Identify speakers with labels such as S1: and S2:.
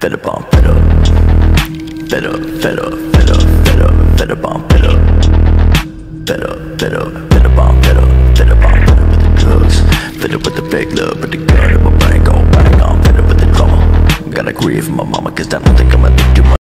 S1: fed up, I'm fed up. Fed up, fed up, fed up, fed up, fed up, I'm fed up. Fed up, fed up, fed up, I'm fed up. Fed up, I'm fed up with the drugs. Fed up with the fake love, with the gun in my brain, go bang. I'm fed up with the drama. Gotta grieve for my mama, cause I don't think I'm a